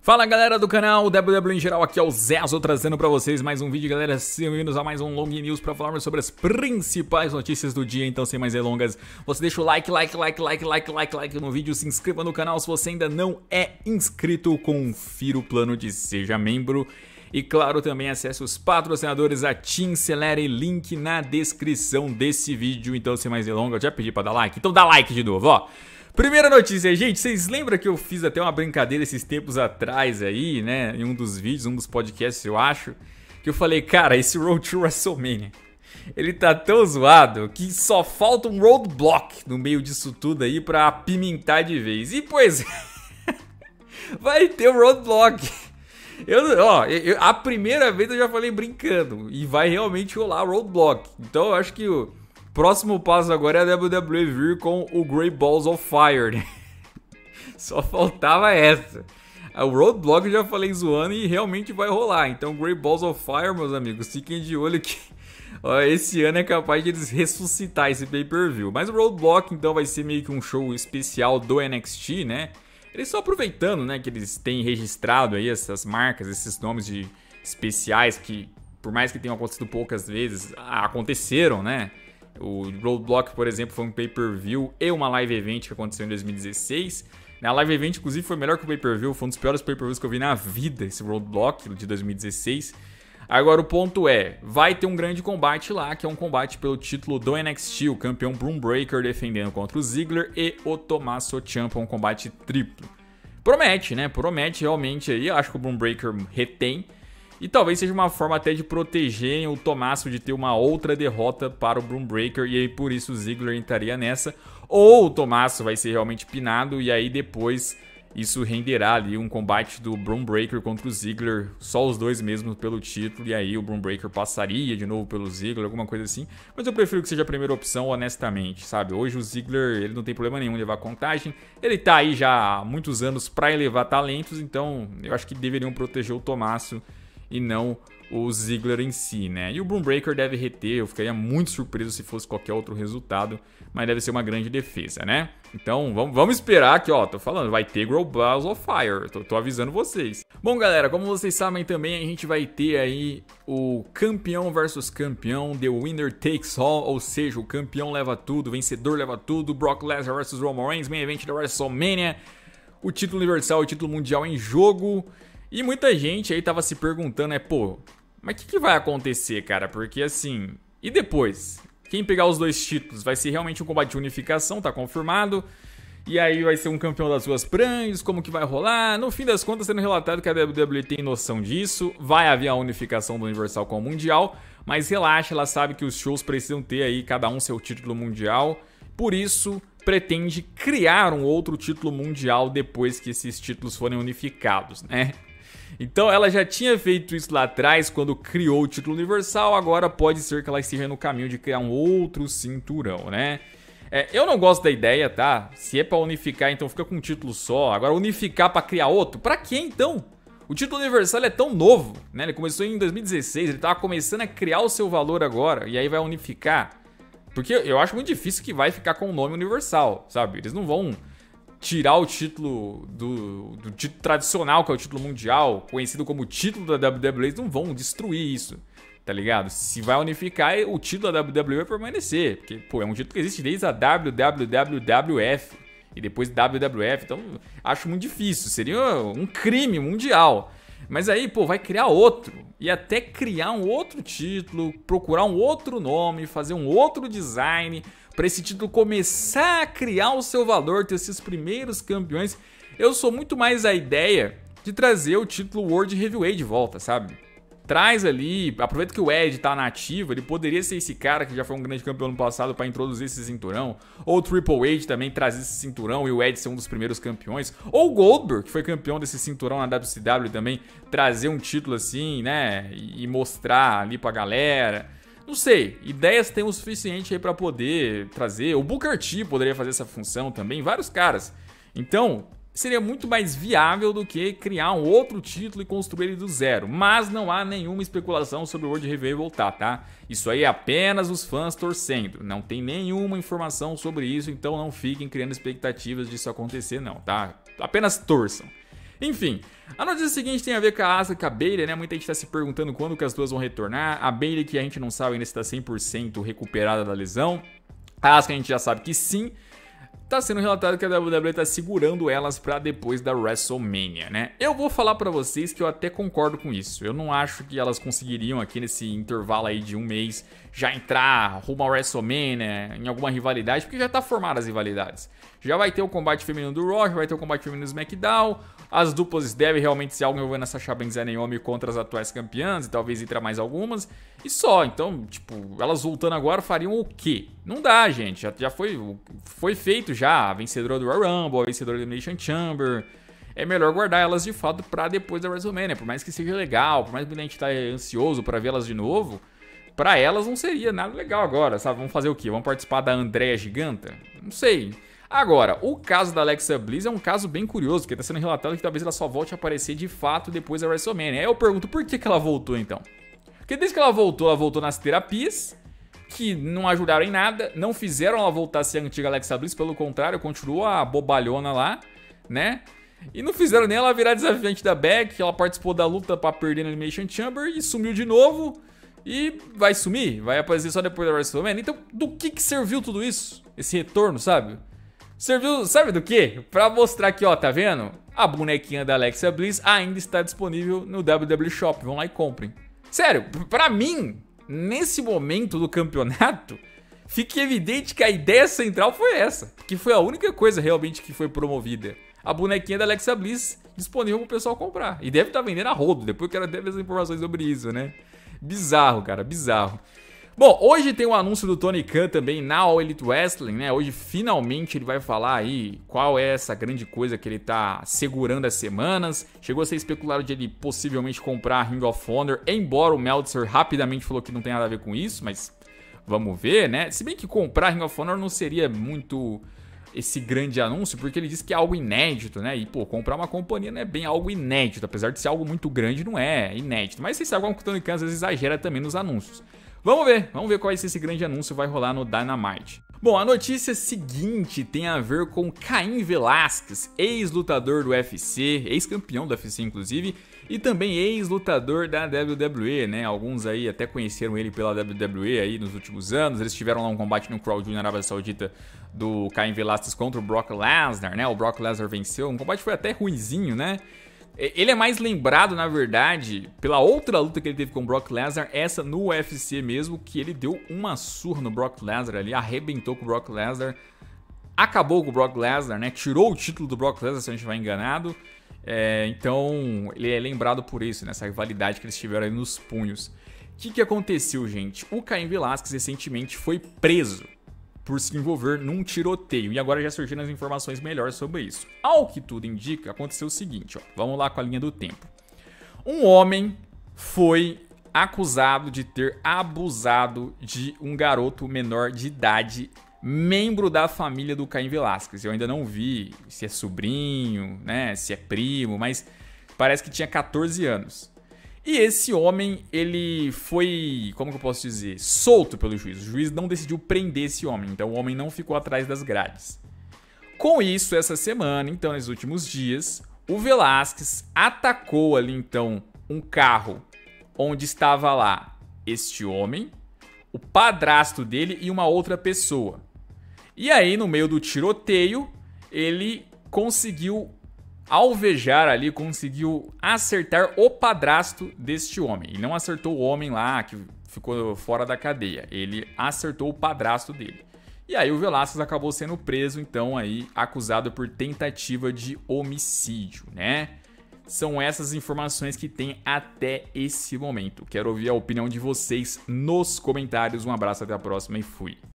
Fala galera do canal WWE em geral, aqui é o Zezo trazendo pra vocês mais um vídeo, galera. Sejam bem-vindos a mais um Long News pra falarmos sobre as principais notícias do dia. Então, sem mais delongas, você deixa o like no vídeo, se inscreva no canal se você ainda não é inscrito, confira o plano de seja membro. E claro, também acesse os patrocinadores, a Team Celere, link na descrição desse vídeo. Então, sem mais delongas, eu já pedi pra dar like, então dá like de novo, ó. Primeira notícia, gente, vocês lembram que eu fiz até uma brincadeira esses tempos atrás aí, né, em um dos vídeos, um dos podcasts, eu acho, que eu falei, cara, esse Road to WrestleMania, ele tá tão zoado que só falta um roadblock no meio disso tudo aí pra apimentar de vez. E pois vai ter um roadblock. A primeira vez eu já falei brincando e vai realmente rolar roadblock. Então eu acho que o próximo passo agora é a WWE vir com o Great Balls of Fire, né? Só faltava essa. O roadblock eu já falei zoando e realmente vai rolar. Então Great Balls of Fire, meus amigos, fiquem de olho que esse ano é capaz de eles ressuscitar esse pay-per-view. Mas o roadblock então vai ser meio que um show especial do NXT, né? Eles estão aproveitando, né, que eles têm registrado aí essas marcas, esses nomes de especiais que, por mais que tenham acontecido poucas vezes, aconteceram, né? O Roadblock, por exemplo, foi um pay-per-view e uma live event que aconteceu em 2016. A live event, inclusive, foi melhor que o pay-per-view. Foi um dos piores pay-per-views que eu vi na vida, esse Roadblock de 2016. Agora, o ponto é, vai ter um grande combate lá, que é um combate pelo título do NXT. O campeão Bron Breakker defendendo contra o Ziggler e o Tommaso Ciampa, um combate triplo. Promete, né? Promete realmente aí. Eu acho que o Bron Breakker retém. E talvez seja uma forma até de proteger o Tommaso de ter uma outra derrota para o Bron Breakker. E aí por isso o Ziggler entraria nessa. Ou o Tommaso vai ser realmente pinado. E aí depois isso renderá ali um combate do Bron Breakker contra o Ziggler. Só os dois mesmo pelo título. E aí o Bron Breakker passaria de novo pelo Ziggler. Alguma coisa assim. Mas eu prefiro que seja a primeira opção, honestamente, sabe? Hoje o Ziggler, ele não tem problema nenhum em levar contagem. Ele tá aí já há muitos anos para elevar talentos. Então eu acho que deveriam proteger o Tommaso e não o Ziggler em si, né? E o Bron Breakker deve reter, eu ficaria muito surpreso se fosse qualquer outro resultado, mas deve ser uma grande defesa, né? Então vamos esperar que, ó, tô falando, vai ter Great Balls of Fire, tô avisando vocês. Bom, galera, como vocês sabem também, a gente vai ter aí o campeão versus campeão, The Winner Takes All, ou seja, o campeão leva tudo, o vencedor leva tudo, Brock Lesnar versus Roman Reigns, main event da WrestleMania, o título universal e o título mundial em jogo. E muita gente aí tava se perguntando, pô, mas o que vai acontecer, cara? Porque assim, e depois? Quem pegar os dois títulos vai ser realmente um combate de unificação, tá confirmado. E aí vai ser um campeão das duas brands, como que vai rolar? No fim das contas, sendo relatado que a WWE tem noção disso, vai haver a unificação do Universal com o Mundial, mas relaxa, ela sabe que os shows precisam ter aí cada um seu título mundial, por isso pretende criar um outro título mundial depois que esses títulos forem unificados, né? Então ela já tinha feito isso lá atrás quando criou o título universal, agora pode ser que ela esteja no caminho de criar um outro cinturão, né? Eu não gosto da ideia, tá? Se é pra unificar, então fica com um título só. Agora unificar pra criar outro? Pra quê então? O título universal é tão novo, né? Ele começou em 2016, ele tava começando a criar o seu valor agora, e aí vai unificar. Porque eu acho muito difícil que vai ficar com o nome universal, sabe? Eles não vão tirar o título do título tradicional, que é o título mundial, conhecido como título da WWE, eles não vão destruir isso, tá ligado? Se vai unificar, o título da WWE vai permanecer, porque, pô, é um título que existe desde a WWF e depois WWF, então acho muito difícil, seria um crime mundial. Mas aí, pô, vai criar outro, e até criar um outro título, procurar um outro nome, fazer um outro design, para esse título começar a criar o seu valor, ter esses primeiros campeões. Eu sou muito mais a ideia de trazer o título World Heavyweight de volta, sabe? Traz ali, aproveita que o Edge tá na ativa, ele poderia ser esse cara que já foi um grande campeão no passado para introduzir esse cinturão. Ou o Triple H também trazer esse cinturão e o Edge ser um dos primeiros campeões. Ou o Goldberg, que foi campeão desse cinturão na WCW também, trazer um título assim, né? E mostrar ali pra galera. Não sei, ideias tem o suficiente aí pra poder trazer. O Booker T poderia fazer essa função também, vários caras. Então, seria muito mais viável do que criar um outro título e construir ele do zero. Mas não há nenhuma especulação sobre o World Heavyweight voltar, tá? Isso aí é apenas os fãs torcendo. Não tem nenhuma informação sobre isso, então não fiquem criando expectativas disso acontecer não, tá? Apenas torçam. Enfim, a notícia seguinte tem a ver com a Asuka e com a Bayley, né? Muita gente tá se perguntando quando que as duas vão retornar. A Bayley, que a gente não sabe ainda se tá 100% recuperada da lesão. A Asuka a gente já sabe que sim. Tá sendo relatado que a WWE tá segurando elas pra depois da WrestleMania, né? Eu vou falar pra vocês que eu até concordo com isso. Eu não acho que elas conseguiriam aqui nesse intervalo aí de um mês já entrar rumo ao WrestleMania, em alguma rivalidade, porque já tá formadas as rivalidades. Já vai ter o combate feminino do Raw, já vai ter o combate feminino do SmackDown. As duplas devem realmente ser algo envolvendo a Sasha Banks e a Naomi contra as atuais campeãs, e talvez entrar mais algumas. E só, então, tipo, elas voltando agora fariam o quê? Não dá, gente. Já foi feito já a vencedora do Royal Rumble, a vencedora do Elimination Chamber. É melhor guardar elas de fato pra depois da WrestleMania. Por mais que seja legal, por mais que a gente tá ansioso pra vê-las de novo, pra elas não seria nada legal agora, sabe? Vamos fazer o quê? Vamos participar da Andrea Giganta? Não sei. Agora, o caso da Alexa Bliss é um caso bem curioso, porque tá sendo relatado que talvez ela só volte a aparecer de fato depois da WrestleMania. Aí eu pergunto, por que ela voltou então? Porque desde que ela voltou nas terapias, que não ajudaram em nada, não fizeram ela voltar a ser a antiga Alexa Bliss, pelo contrário, continua a bobalhona lá, né? E não fizeram nem ela virar desafiante da Becky, ela participou da luta pra perder no Elimination Chamber e sumiu de novo. E vai sumir, vai aparecer só depois da WrestleMania. Então, do que serviu tudo isso? Esse retorno, sabe? Serviu, sabe do quê? Pra mostrar que, ó, tá vendo? A bonequinha da Alexa Bliss ainda está disponível no WWE Shop. Vão lá e comprem. Sério, pra mim, nesse momento do campeonato, fica evidente que a ideia central foi essa. Que foi a única coisa realmente que foi promovida. A bonequinha da Alexa Bliss disponível pro pessoal comprar. E deve estar vendendo a rodo. Depois eu quero ter as informações sobre isso, né? Bizarro, cara, bizarro. Bom, hoje tem o anúncio do Tony Khan também na All Elite Wrestling, né? Hoje finalmente ele vai falar aí qual é essa grande coisa que ele tá segurando há semanas. Chegou a ser especulado de ele possivelmente comprar a Ring of Honor, embora o Meltzer rapidamente falou que não tem nada a ver com isso, mas vamos ver, né? Se bem que comprar a Ring of Honor não seria muito esse grande anúncio, porque ele disse que é algo inédito, né? E, pô, comprar uma companhia não é bem algo inédito, apesar de ser algo muito grande, não é inédito. Mas vocês sabem como o Tony Khan às vezes exagera também nos anúncios. Vamos ver qual vai ser esse grande anúncio que vai rolar no Dynamite. Bom, a notícia seguinte tem a ver com Cain Velasquez, ex-lutador do UFC, ex-campeão do UFC inclusive, e também ex-lutador da WWE, né? Alguns aí até conheceram ele pela WWE aí nos últimos anos. Eles tiveram lá um combate no Crown Jewel na Arábia Saudita do Cain Velasquez contra o Brock Lesnar, né? O Brock Lesnar venceu, um combate foi até ruinzinho, né? Ele é mais lembrado, na verdade, pela outra luta que ele teve com o Brock Lesnar, essa no UFC mesmo, que ele deu uma surra no Brock Lesnar ali, arrebentou com o Brock Lesnar, acabou com o Brock Lesnar, né? Tirou o título do Brock Lesnar, se a gente estiver enganado. Então, ele é lembrado por isso, nessa rivalidade que eles tiveram aí nos punhos. O que aconteceu, gente? O Cain Velasquez recentemente foi preso por se envolver num tiroteio. E agora já surgiram as informações melhores sobre isso. Ao que tudo indica, aconteceu o seguinte, ó. Vamos lá com a linha do tempo. Um homem foi acusado de ter abusado de um garoto menor de idade, membro da família do Cain Velasquez. Eu ainda não vi se é sobrinho, né, se é primo, mas parece que tinha 14 anos. E esse homem, ele foi, como que eu posso dizer, solto pelo juiz. O juiz não decidiu prender esse homem, então o homem não ficou atrás das grades. Com isso, essa semana, então, nesses últimos dias, o Velasquez atacou ali, então, um carro onde estava lá este homem, o padrasto dele e uma outra pessoa. E aí, no meio do tiroteio, ele conseguiu alvejar ali, conseguiu acertar o padrasto deste homem. Ele não acertou o homem lá que ficou fora da cadeia, ele acertou o padrasto dele. E aí o Velasquez acabou sendo preso, então aí acusado por tentativa de homicídio, né? São essas informações que tem até esse momento. Quero ouvir a opinião de vocês nos comentários. Um abraço, até a próxima e fui.